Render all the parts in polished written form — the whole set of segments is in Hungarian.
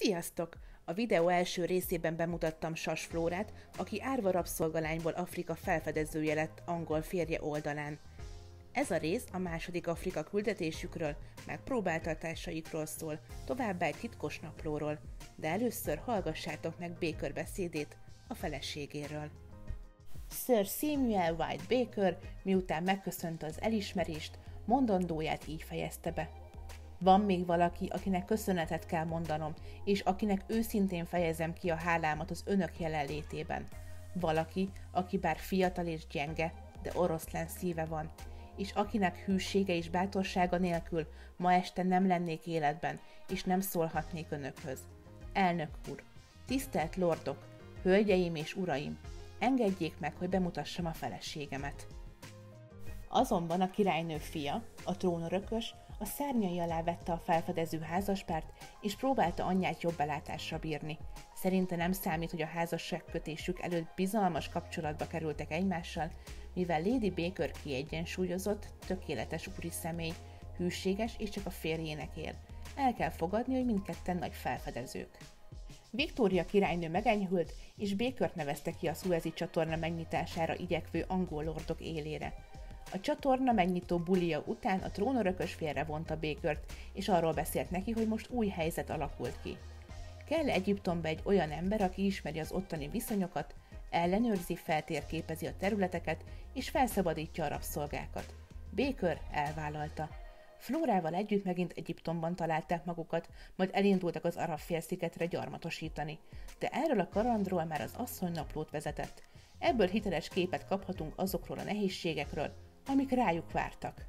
Sziasztok! A videó első részében bemutattam Sas Flórát, aki árva rabszolgalányból Afrika felfedezője lett angol férje oldalán. Ez a rész a második Afrika küldetésükről, meg próbáltatásaikról szól, továbbá egy titkos naplóról, de először hallgassátok meg Baker beszédét a feleségéről. Sir Samuel White Baker, miután megköszönte az elismerést, mondandóját így fejezte be. Van még valaki, akinek köszönetet kell mondanom, és akinek őszintén fejezem ki a hálámat az önök jelenlétében. Valaki, aki bár fiatal és gyenge, de oroszlán szíve van, és akinek hűsége és bátorsága nélkül ma este nem lennék életben, és nem szólhatnék önökhöz. Elnök úr, tisztelt lordok, hölgyeim és uraim, engedjék meg, hogy bemutassam a feleségemet. Azonban a királynő fia, a trónörökös, a szárnyai alá vette a felfedező házaspárt, és próbálta anyját jobb belátásra bírni. Szerinte nem számít, hogy a házasságkötésük előtt bizalmas kapcsolatba kerültek egymással, mivel Lady Baker kiegyensúlyozott, tökéletes úri személy, hűséges és csak a férjének él. El kell fogadni, hogy mindketten nagy felfedezők. Viktória királynő megenyhült, és Bakert nevezte ki a Szuezi csatorna megnyitására igyekvő angol lordok élére. A csatorna megnyitó bulia után a trónörökös félrevonta Bakert, és arról beszélt neki, hogy most új helyzet alakult ki. Kell Egyiptomba egy olyan ember, aki ismeri az ottani viszonyokat, ellenőrzi, feltérképezi a területeket, és felszabadítja a rabszolgákat. Baker elvállalta. Flórával együtt megint Egyiptomban találták magukat, majd elindultak az Arab-félszigetre gyarmatosítani, de erről a kalandról már az asszonynaplót vezetett. Ebből hiteles képet kaphatunk azokról a nehézségekről, amik rájuk vártak.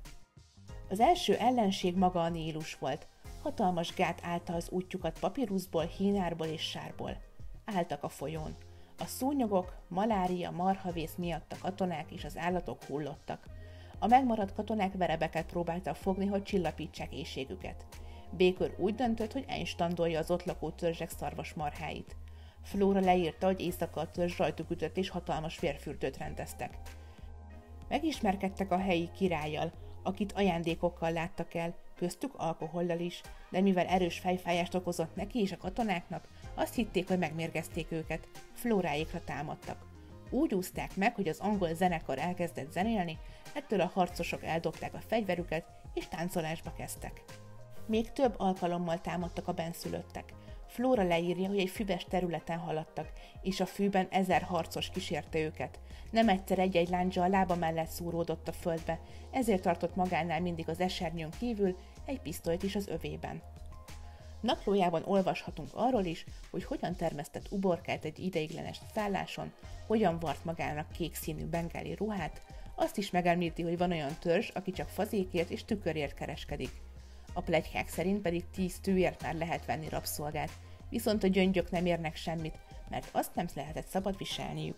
Az első ellenség maga a Nílus volt. Hatalmas gát állta az útjukat papíruszból, hínárból és sárból. Álltak a folyón. A szúnyogok, malária, marhavész miatt a katonák és az állatok hullottak. A megmaradt katonák verebeket próbáltak fogni, hogy csillapítsák éhségüket. Baker úgy döntött, hogy einstandolja az ott lakó törzsek szarvasmarháit. Flóra leírta, hogy éjszaka a törzs rajtuk ütött és hatalmas vérfürdőt rendeztek. Megismerkedtek a helyi királlyal, akit ajándékokkal láttak el, köztük alkohollal is, de mivel erős fejfájást okozott neki és a katonáknak, azt hitték, hogy megmérgezték őket, Flóráékra támadtak. Úgy úszták meg, hogy az angol zenekar elkezdett zenélni, ettől a harcosok eldobták a fegyverüket és táncolásba kezdtek. Még több alkalommal támadtak a bennszülöttek. Flóra leírja, hogy egy füves területen haladtak, és a fűben 1000 harcos kísérte őket. Nem egyszer egy-egy láncsa a lába mellett szúródott a földbe, ezért tartott magánál mindig az esernyőn kívül egy pisztolyt is az övében. Naplójában olvashatunk arról is, hogy hogyan termesztett uborkát egy ideiglenes szálláson, hogyan vart magának kék színű bengáli ruhát, azt is megemlíti, hogy van olyan törzs, aki csak fazékért és tükörért kereskedik. A pletykák szerint pedig 10 tűért már lehet venni rabszolgát, viszont a gyöngyök nem érnek semmit, mert azt nem lehetett szabad viselniük.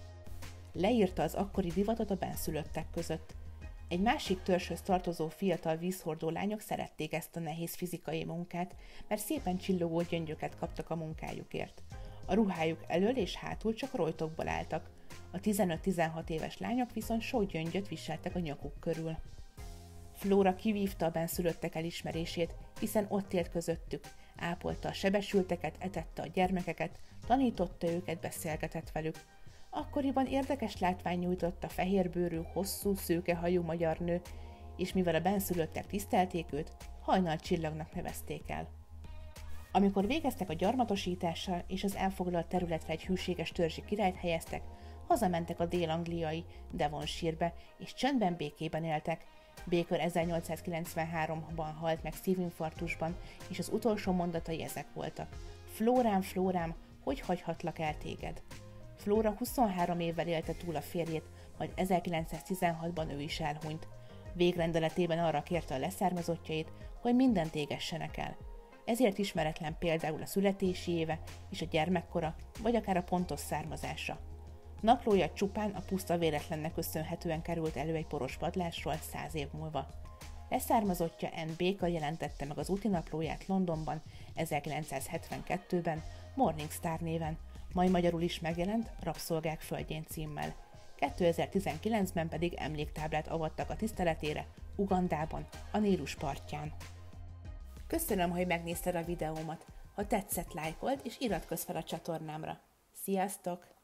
Leírta az akkori divatot a bennszülöttek között. Egy másik törzshöz tartozó fiatal vízhordó lányok szerették ezt a nehéz fizikai munkát, mert szépen csillogó gyöngyöket kaptak a munkájukért. A ruhájuk elől és hátul csak rojtokból álltak. A 15-16 éves lányok viszont sok gyöngyöt viseltek a nyakuk körül. Flóra kivívta a bennszülöttek elismerését, hiszen ott élt közöttük, ápolta a sebesülteket, etette a gyermekeket, tanította őket, beszélgetett velük. Akkoriban érdekes látvány nyújtott a fehérbőrű, hosszú, szőkehajú magyar nő, és mivel a bennszülöttek tisztelték őt, hajnalcsillagnak nevezték el. Amikor végeztek a gyarmatosítással és az elfoglalt területre egy hűséges törzsi királyt helyeztek, hazamentek a dél-angliai Devonshire-be, és csöndben békében éltek. Baker 1893-ban halt meg szívinfarktusban, és az utolsó mondatai ezek voltak. Flórám, Flórám, hogy hagyhatlak el téged? Flóra 23 évvel élte túl a férjét, majd 1916-ban ő is elhunyt. Végrendeletében arra kérte a leszármazottjait, hogy mindent égessenek el. Ezért ismeretlen például a születési éve és a gyermekkora, vagy akár a pontos származása. Naplója csupán a puszta véletlennek köszönhetően került elő egy poros padlásról 100 év múlva. Leszármazottja Anne Baker jelentette meg az úti naplóját Londonban 1972-ben Morning Star néven, majd magyarul is megjelent Rabszolgák földjén címmel. 2019-ben pedig emléktáblát avattak a tiszteletére Ugandában, a Nílus partján. Köszönöm, hogy megnézted a videómat! Ha tetszett, lájkold és iratkozz fel a csatornámra. Sziasztok!